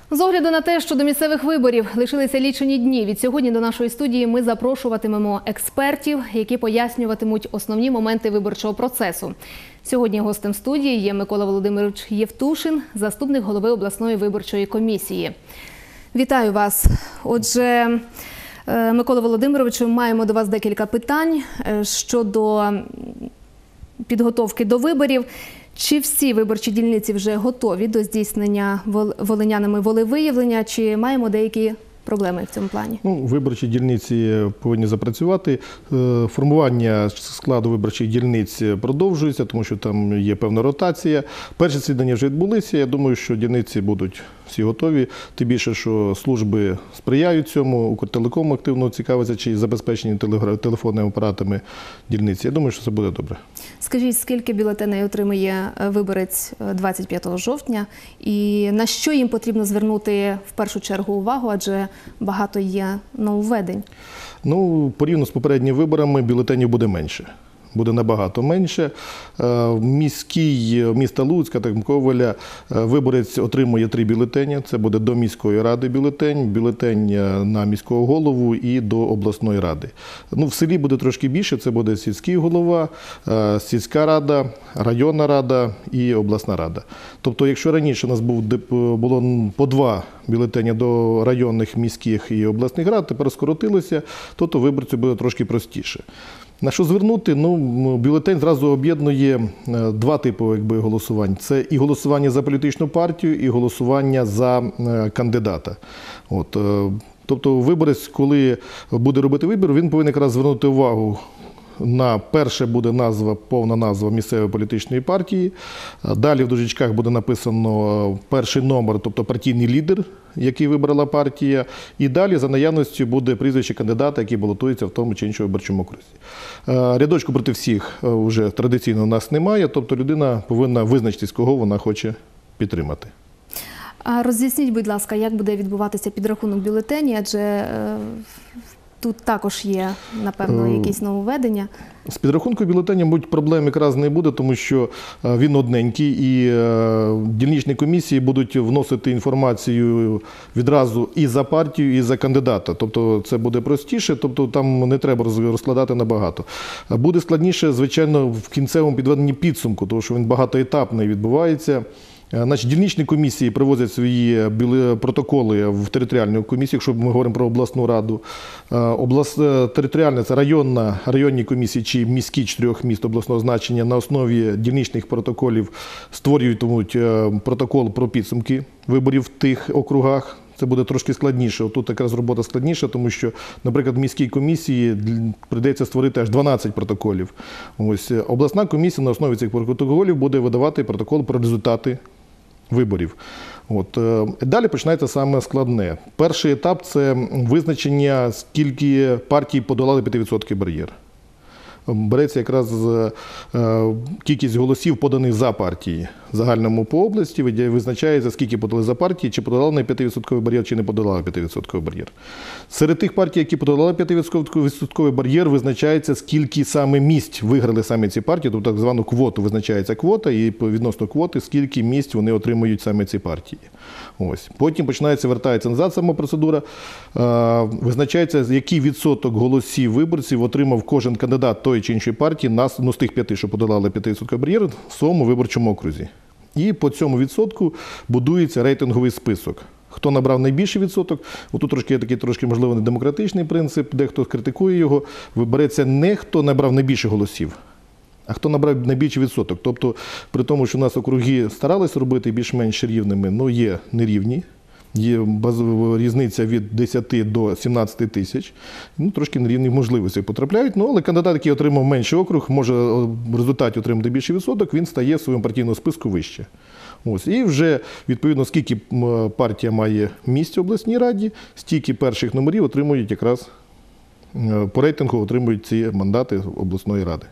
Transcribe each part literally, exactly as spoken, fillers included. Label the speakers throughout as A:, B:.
A: З огляду на те, що до місцевих виборів лишилися лічені дні, від сьогодні до нашої студії ми запрошуватимемо експертів, які пояснюватимуть основні моменти виборчого процесу. Сьогодні гостем студії є Микола Володимирович Євтушин, заступник голови обласної виборчої комісії. Вітаю вас. Отже, Микола Володимировичу, маємо до вас декілька питань щодо підготовки до виборів. Чи всі виборчі дільниці вже готові до здійснення волинянами волевиявлення, чи маємо деякі проблеми в цьому плані?
B: Ну, виборчі дільниці повинні запрацювати. Формування складу виборчих дільниць продовжується, тому що там є певна ротація. Перші засідання вже відбулися. Я думаю, що дільниці будуть всі готові. Тим більше, що служби сприяють цьому. Укртелеком активно цікавиться, чи забезпечені телефонними апаратами дільниці. Я думаю, що це буде добре.
A: Скажіть, скільки бюлетеней отримає виборець двадцять п'ятого жовтня і на що їм потрібно звернути в першу чергу увагу, адже багато є нововведень?
B: Ну, порівняно з попередніми виборами бюлетенів буде менше. Буде набагато менше. Міський, міста Луцька та Ковеля виборець отримує три бюлетені. Це буде до міської ради бюлетень, бюлетень на міського голову і до обласної ради. Ну, в селі буде трошки більше. Це буде сільський голова, сільська рада, районна рада і обласна рада. Тобто, якщо раніше у нас був, було по два бюлетені до районних, міських і обласних рад, тепер скоротилося, то, то виборцю буде трошки простіше. На що звернути? Ну, бюлетень зразу об'єднує два типи якби, голосувань. Це і голосування за політичну партію, і голосування за кандидата. От, тобто виборець, коли буде робити вибір, він повинен якраз звернути увагу на перше буде назва, повна назва місцевої політичної партії. Далі в дужечках буде написано перший номер, тобто партійний лідер, який вибрала партія. І далі за наявністю буде прізвище кандидата, який балотується в тому чи іншому виборчому окрузі. Рядочку проти всіх вже традиційно у нас немає, тобто людина повинна визначитись, кого вона хоче підтримати.
A: А роз'ясніть, будь ласка, як буде відбуватися підрахунок бюлетенів, адже е, тут також є, напевно, якісь нововведення.
B: З підрахунку бюлетенів, мабуть, проблем якраз не буде, тому що він одненький, і дільничні комісії будуть вносити інформацію відразу і за партію, і за кандидата. Тобто це буде простіше, тобто там не треба розкладати набагато. Буде складніше, звичайно, в кінцевому підведенні підсумку, тому що він багатоетапний відбувається. Значить, дільничні комісії привозять свої протоколи в територіальну комісію, якщо ми говоримо про обласну раду. Облас... Територіальна – це районна, районні комісії чи міські чотирьох міст обласного значення на основі дільничних протоколів створюють протокол про підсумки виборів в тих округах. Це буде трошки складніше. Тут якраз робота складніша, тому що, наприклад, в міській комісії прийдеться створити аж дванадцять протоколів. Ось, обласна комісія на основі цих протоколів буде видавати протокол про результати виборів. От. Далі починається саме складне. Перший етап – це визначення, скільки партій подолали п'ять відсотків бар'єр. Береться якраз кількість голосів, поданих за партії. В загальному по області визначається, скільки подали за партії, чи подолали на п'ять відсотків бар'єр, чи не подолали п'ять відсотків бар'єр. Серед тих партій, які подолали п'ять відсотків бар'єр, визначається, скільки саме місць виграли саме ці партії, тобто так звану квоту визначається квота, і відносно квоти, скільки місць вони отримують саме ці партії. Ось. Потім починається, вертається назад сама процедура, визначається, який відсоток голосів виборців отримав кожен кандидат тої чи іншої партії на, ну, з тих п'яти, що подолали п'ять відсотків бар'єр, в своєму виборчому окрузі. І по цьому відсотку будується рейтинговий список. Хто набрав найбільший відсоток, отут трошки є такий, трошки, можливо, недемократичний принцип, дехто критикує його, вибереться не хто набрав найбільше голосів, а хто набрав найбільший відсоток. Тобто, при тому, що у нас округи старались робити більш-менш рівними, але є нерівні. Є різниця від десяти до сімнадцяти тисяч, ну, трошки нерівних можливостей потрапляють, ну, але кандидат, який отримав менший округ, може в результаті отримати більший відсоток, він стає в своєму партійному списку вище. Ось. І вже, відповідно, скільки партія має місць в обласній раді, стільки перших номерів отримують якраз, по рейтингу отримують ці мандати обласної ради.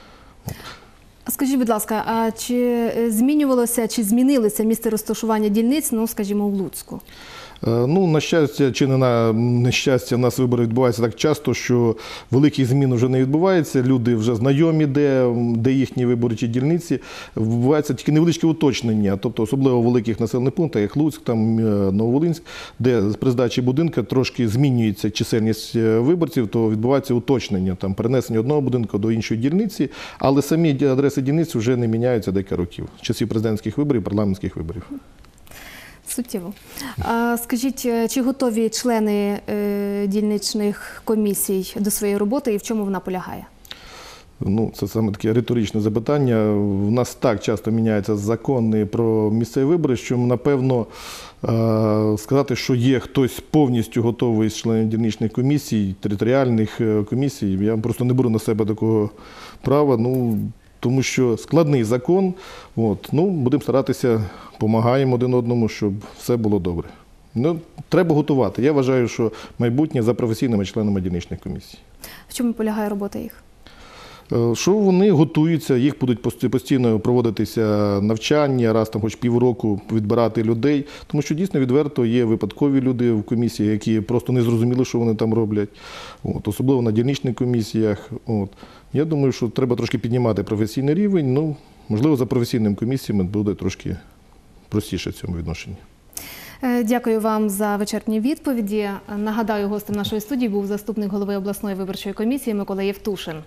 A: Скажіть, будь ласка, а чи змінювалося, чи змінилося місце розташування дільниць, ну, скажімо, в Луцьку?
B: Ну, на щастя чи не на нещастя, в нас вибори відбуваються так часто, що великих змін вже не відбувається. Люди вже знайомі, де, де їхні виборчі дільниці. Відбувається тільки невеличке уточнення, тобто особливо в великих населених пунктах, як Луцьк, там, Нововолинськ, де при здачі будинку трошки змінюється чисельність виборців, то відбувається уточнення, там, перенесення одного будинку до іншої дільниці, але самі адреси дільниць вже не міняються декілька років, з часів президентських виборів, парламентських виборів.
A: Суттєво. А скажіть, чи готові члени е, дільничних комісій до своєї роботи і в чому вона полягає?
B: Ну, це саме таке риторичне запитання. У нас так часто міняються закони про місцеві вибори, що, напевно, сказати, що є хтось повністю готовий з членів дільничних комісій, територіальних комісій, я просто не беру на себе такого права, ну, тому що складний закон. От, ну, будемо старатися, допомагаємо один одному, щоб все було добре. Ну, треба готувати. Я вважаю, що майбутнє за професійними членами дільничних комісій.
A: В чому полягає робота їх?
B: Що вони готуються, їх будуть постійно проводитися навчання, раз там хоч півроку відбирати людей, тому що дійсно відверто є випадкові люди в комісії, які просто не зрозуміли, що вони там роблять, от, особливо на дільничних комісіях. От. Я думаю, що треба трошки піднімати професійний рівень, ну, можливо, за професійними комісіями буде трошки простіше в цьому відношенні.
A: Дякую вам за вичерпні відповіді. Нагадаю, гостем нашої студії був заступник голови обласної виборчої комісії Микола Євтушин.